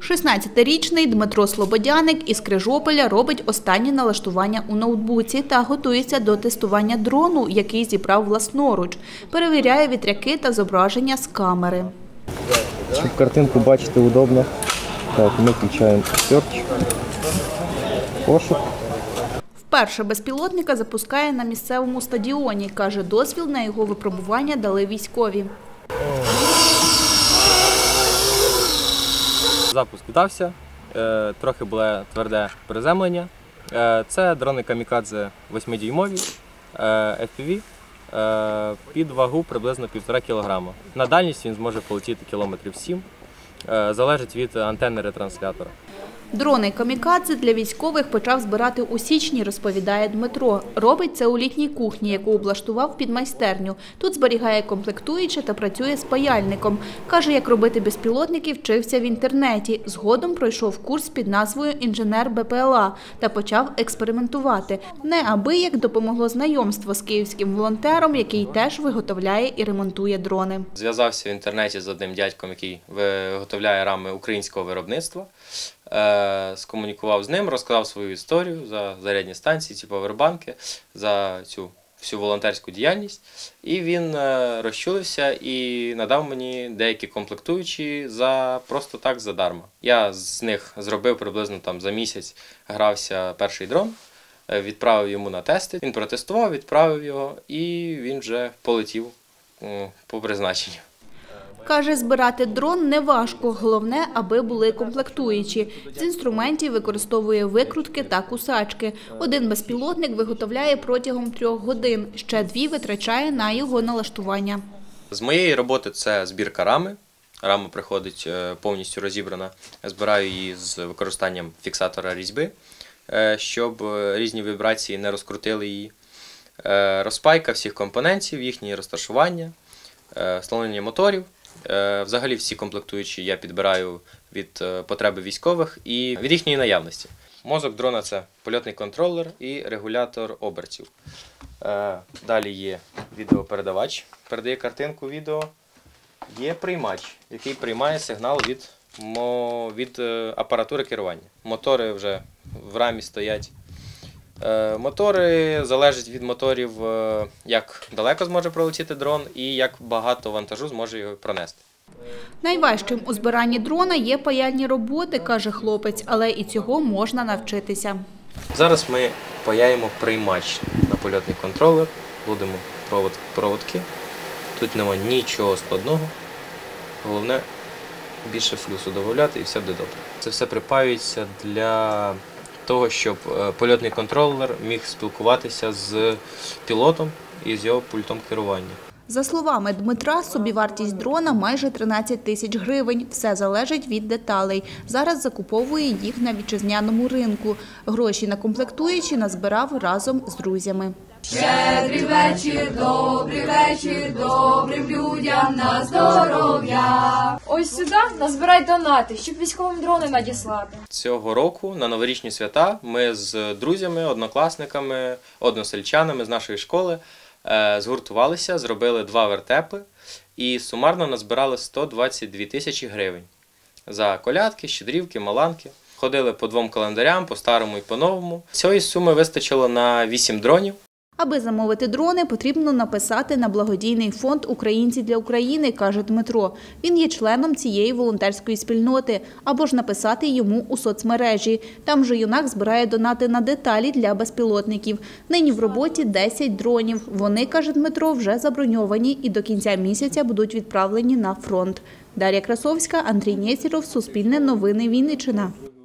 16-річний Дмитро Слободяник із Крижопіля робить останнє налаштування у ноутбуці та готується до тестування дрону, який зібрав власноруч. Перевіряє вітряки та зображення з камери. Щоб картинку бачити удобно, так, ми включаємо Search, пошук. Вперше безпілотника запускає на місцевому стадіоні. Каже, дозвіл на його випробування дали військові. Запуск вдався, трохи було тверде приземлення. Це дрони камікадзе 8-дюймові, FPV, під вагу приблизно 1,5 кілограма. На дальність він зможе полетіти кілометрів 7, залежить від антенни ретранслятора. Дрони камікадзе для військових почав збирати у січні, розповідає Дмитро. Робить це у літній кухні, яку облаштував під майстерню. Тут зберігає комплектуюче та працює з паяльником. Каже, як робити безпілотники, вчився в інтернеті. Згодом пройшов курс під назвою «Інженер БПЛА» та почав експериментувати. Неабияк допомогло знайомство з київським волонтером, який теж виготовляє і ремонтує дрони. Зв'язався в інтернеті з одним дядьком, який виготовляє рами українського виробництва. Скомунікував з ним, розказав свою історію за зарядні станції, ці павербанки, за цю всю волонтерську діяльність. І він розчулився і надав мені деякі комплектуючі просто так задарма. Я з них зробив приблизно за місяць, грався перший дрон, відправив йому на тести. Він протестував, відправив його і він вже полетів по призначенню. Каже, збирати дрон не важко, головне, аби були комплектуючі. З інструментів використовує викрутки та кусачки. Один безпілотник виготовляє протягом 3 годин, ще 2 витрачає на його налаштування. З моєї роботи це збірка рами. Рама приходить повністю розібрана. Я збираю її з використанням фіксатора різьби, щоб різні вібрації не розкрутили її. Розпайка всіх компонентів, їхнє розташування, встановлення моторів. Взагалі всі комплектуючі я підбираю від потреби військових і від їхньої наявності. Мозок дрона – це польотний контролер і регулятор обертів. Далі є відеопередавач, передає картинку відео. Є приймач, який приймає сигнал від апаратури керування. Мотори вже в рамі стоять. Мотори залежать від моторів, як далеко зможе пролетіти дрон і як багато вантажу зможе його пронести. Найважчим у збиранні дрона є паяльні роботи, каже хлопець, але і цього можна навчитися. Зараз ми паяємо приймач на польотний контролер, будемо проводки. Тут немає нічого складного, головне більше флюсу додати і все буде добре. Це все припаюється для того, щоб польотний контролер міг спілкуватися з пілотом і з його пультом керування. За словами Дмитра, собівартість дрона майже 13 тисяч гривень. Все залежить від деталей. Зараз закуповує їх на вітчизняному ринку. Гроші на комплектуючі назбирав разом з друзями. Щедрий вечір, добрим людям на здоров'я. Ось сюди назбирай донати, щоб військовим дрони надіслати. Цього року на новорічні свята ми з друзями, однокласниками, односельчанами з нашої школи згуртувалися, зробили 2 вертепи і сумарно назбирали 122 тисячі гривень. За колядки, щедрівки, маланки. Ходили по 2 календарям, по старому і по новому. Цієї суми вистачило на 8 дронів. Аби замовити дрони, потрібно написати на благодійний фонд «Українці для України», каже Дмитро. Він є членом цієї волонтерської спільноти. Або ж написати йому у соцмережі. Там же юнак збирає донати на деталі для безпілотників. Нині в роботі 10 дронів. Вони, каже Дмитро, вже заброньовані і до кінця місяця будуть відправлені на фронт. Дар'я Красовська, Андрій Нєсіров, Суспільне новини, Вінниччина.